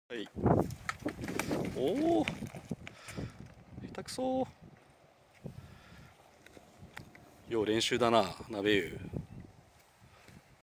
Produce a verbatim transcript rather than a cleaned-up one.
はい。おお。下手くそ。よう練習だな、鍋湯。